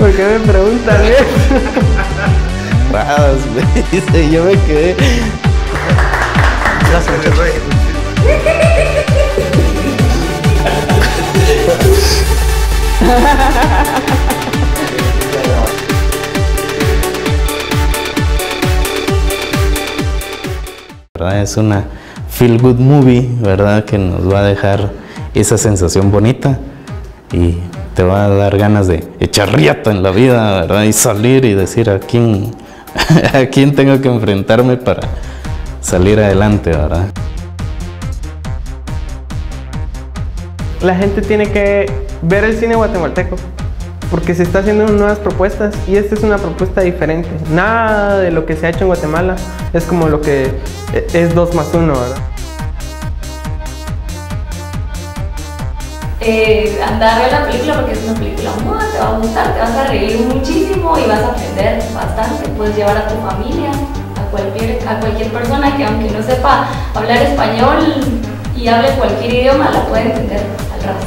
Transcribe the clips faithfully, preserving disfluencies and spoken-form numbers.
¿Por qué me preguntan eso? Radas, güey. Yo me quedé. Gracias. ¿Verdad? Es una feel good movie, ¿verdad? Que nos va a dejar esa sensación bonita y te va a dar ganas de echar riata en la vida, ¿verdad? Y salir y decir a quién, a quién tengo que enfrentarme para salir adelante, ¿verdad? La gente tiene que ver el cine guatemalteco porque se está haciendo nuevas propuestas y esta es una propuesta diferente. Nada de lo que se ha hecho en Guatemala es como lo que es dos más uno, ¿verdad? Eh, andar a ver la película porque es una película nueva, te va a gustar, te vas a reír muchísimo y vas a aprender bastante. Puedes llevar a tu familia, a cualquier, a cualquier persona que aunque no sepa hablar español y hable cualquier idioma, la puede entender al rato.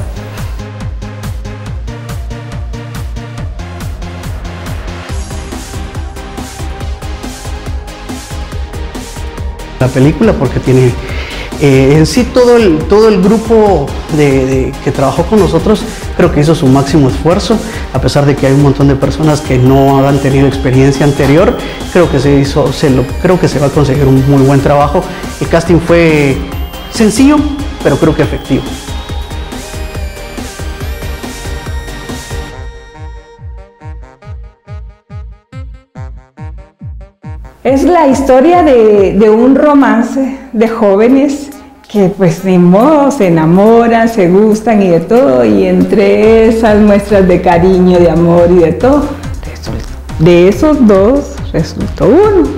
La película porque tiene eh, en sí todo el, todo el grupo de, de, que trabajó con nosotros creo que hizo su máximo esfuerzo, a pesar de que hay un montón de personas que no han tenido experiencia anterior. Creo que se hizo, se lo, creo que se va a conseguir un muy buen trabajo. El casting fue sencillo, pero creo que efectivo. Es la historia de, de un romance de jóvenes que pues ni modo se enamoran, se gustan y de todo, y entre esas muestras de cariño, de amor y de todo, de esos dos resultó uno.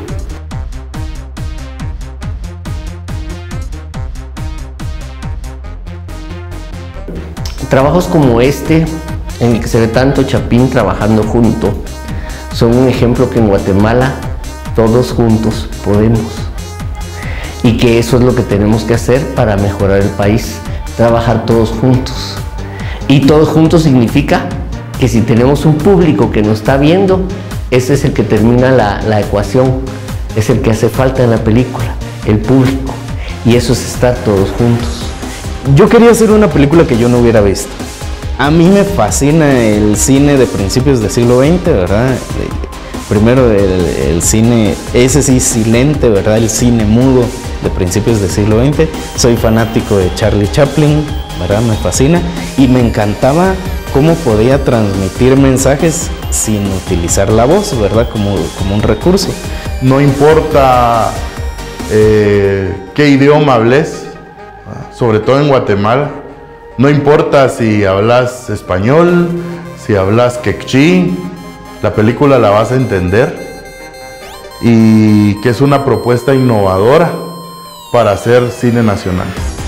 Trabajos como este, en el que se ve tanto Chapín trabajando junto, son un ejemplo que en Guatemala todos juntos podemos, y que eso es lo que tenemos que hacer para mejorar el país, trabajar todos juntos. Y todos juntos significa que si tenemos un público que nos está viendo, ese es el que termina la, la ecuación, es el que hace falta en la película, el público, y eso es estar todos juntos. Yo quería hacer una película que yo no hubiera visto. A mí me fascina el cine de principios del siglo veinte, ¿verdad? Primero el, el cine, ese sí, silente, ¿verdad? El cine mudo de principios del siglo veinte. Soy fanático de Charlie Chaplin, ¿verdad? Me fascina. Y me encantaba cómo podía transmitir mensajes sin utilizar la voz, ¿verdad? Como, como un recurso. No importa eh, qué idioma hables, sobre todo en Guatemala. No importa si hablas español, si hablas quechí, la película la vas a entender, y que es una propuesta innovadora para hacer cine nacional.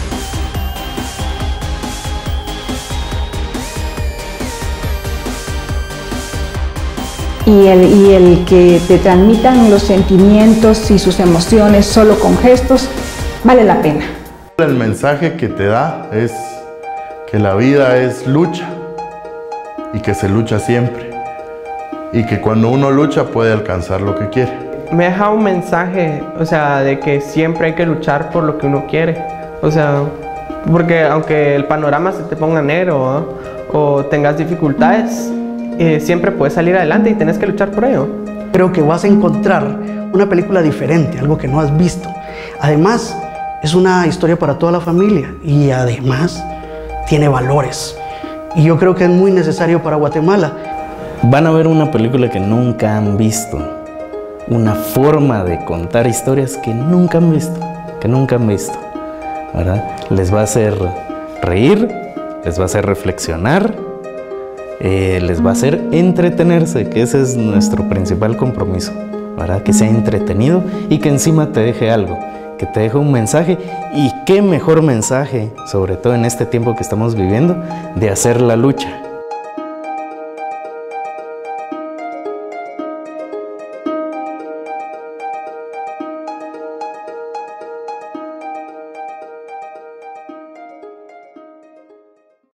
Y el, y el que te transmitan los sentimientos y sus emociones solo con gestos, vale la pena. El mensaje que te da es que la vida es lucha y que se lucha siempre. Y que cuando uno lucha puede alcanzar lo que quiere. Me deja un mensaje, o sea, de que siempre hay que luchar por lo que uno quiere. O sea, porque aunque el panorama se te ponga negro, ¿no? O tengas dificultades, eh, siempre puedes salir adelante y tienes que luchar por ello. Creo que vas a encontrar una película diferente, algo que no has visto. Además, es una historia para toda la familia y además tiene valores. Y yo creo que es muy necesario para Guatemala. Van a ver una película que nunca han visto, una forma de contar historias que nunca han visto, que nunca han visto, ¿verdad? Les va a hacer reír, les va a hacer reflexionar, eh, les va a hacer entretenerse, que ese es nuestro principal compromiso, ¿verdad? Que sea entretenido y que encima te deje algo, que te deje un mensaje, y qué mejor mensaje, sobre todo en este tiempo que estamos viviendo, de hacer la lucha.